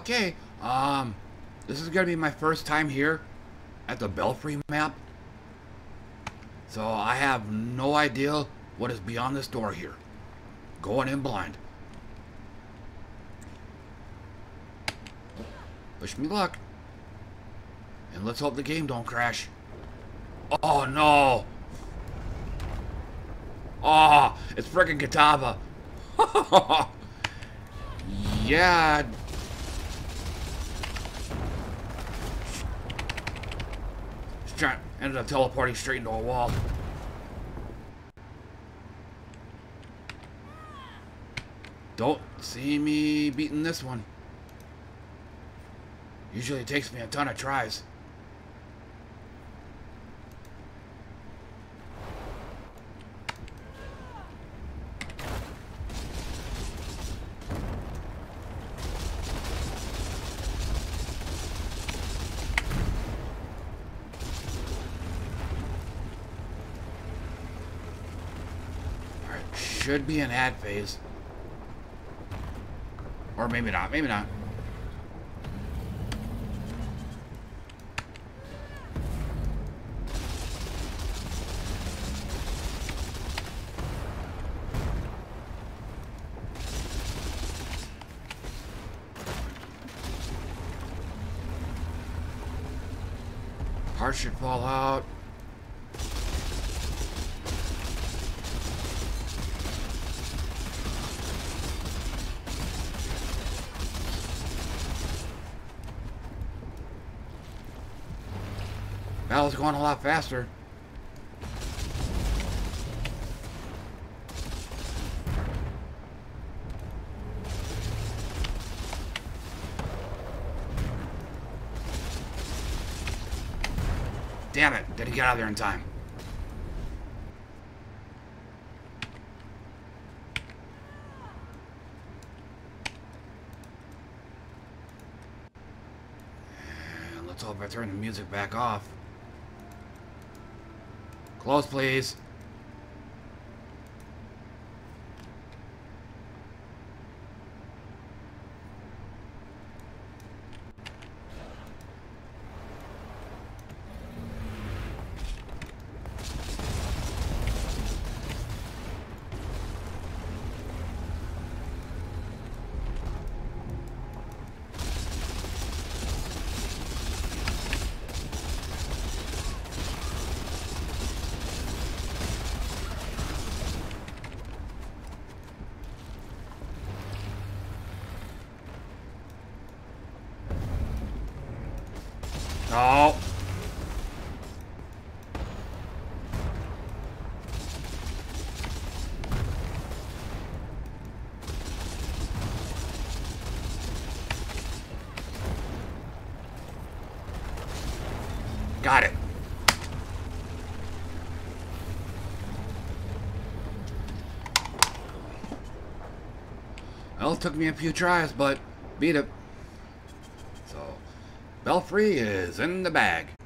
Okay, this is gonna be my first time here at the Belfry map. So I have no idea what is beyond this door here. Going in blind. Wish me luck. And let's hope the game don't crash. Oh no! Oh, it's freaking Kitava. Yeah. Ended up teleporting straight into a wall. Don't see me beating this one. Usually it takes me a ton of tries. Should be an ad phase. Or maybe not, maybe not. Heart should fall out. Battle's going a lot faster. Damn it, did he get out of there in time? And let's hope I turn the music back off. Close, please. No. Got it. Well, it took me a few tries, but beat it. So, Belfry is in the bag.